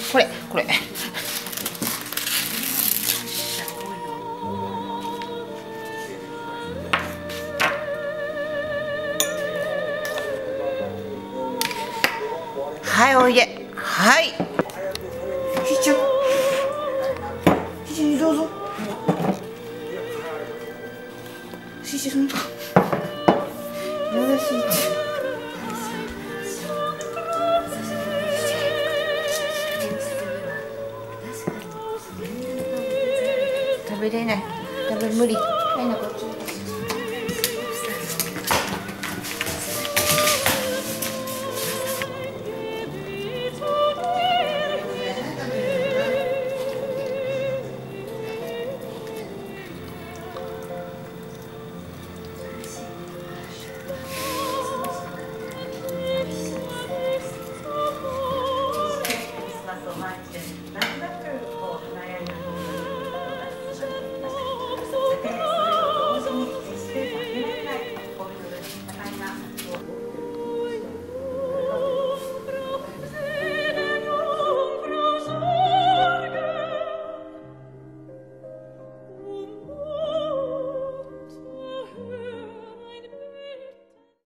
これこれ。はい、おいで。はい。ひーちゃん。ひーちゃんにどうぞ。ひーちゃん、そんな。優しいって。食べれない。食べ無理。